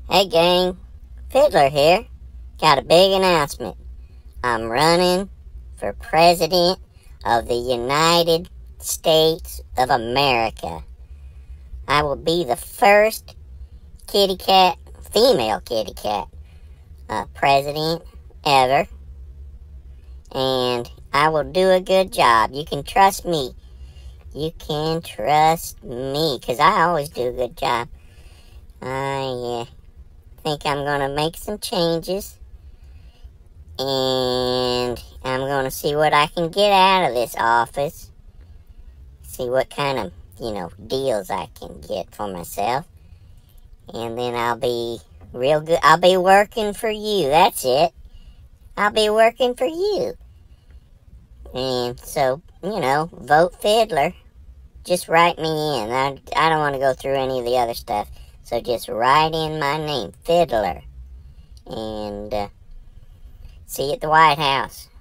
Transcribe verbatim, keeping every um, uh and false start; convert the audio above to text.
Hey gang, Fiddler here. Got a big announcement. I'm running for President of the United States of America. I will be the first kitty cat, female kitty cat, uh, president ever. And I will do a good job. You can trust me. You can trust me, because I always do a good job. I uh, think I'm going to make some changes. And I'm going to see what I can get out of this office. See what kind of, you know, deals I can get for myself. And then I'll be real good. I'll be working for you. That's it. I'll be working for you. And so, you know, vote Fiddler. Just write me in. I, I don't want to go through any of the other stuff. So just write in my name, Fiddler. And uh, see you at the White House.